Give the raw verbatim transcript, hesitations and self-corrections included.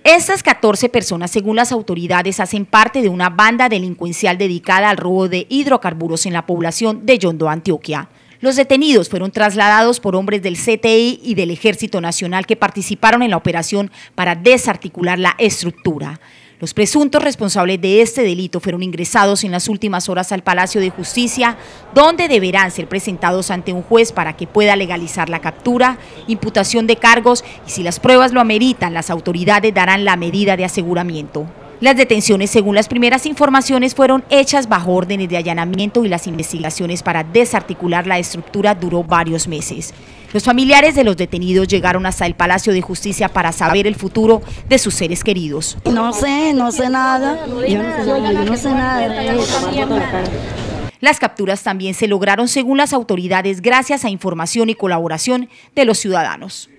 Estas catorce personas, según las autoridades, hacen parte de una banda delincuencial dedicada al robo de hidrocarburos en la población de Yondó, Antioquia. Los detenidos fueron trasladados por hombres del C T I y del Ejército Nacional que participaron en la operación para desarticular la estructura. Los presuntos responsables de este delito fueron ingresados en las últimas horas al Palacio de Justicia, donde deberán ser presentados ante un juez para que pueda legalizar la captura, imputación de cargos y, si las pruebas lo ameritan, las autoridades darán la medida de aseguramiento. Las detenciones, según las primeras informaciones, fueron hechas bajo órdenes de allanamiento y las investigaciones para desarticular la estructura duró varios meses. Los familiares de los detenidos llegaron hasta el Palacio de Justicia para saber el futuro de sus seres queridos. No sé, no sé nada, yo no sé, yo no sé nada de eso. Las capturas también se lograron, según las autoridades, gracias a información y colaboración de los ciudadanos.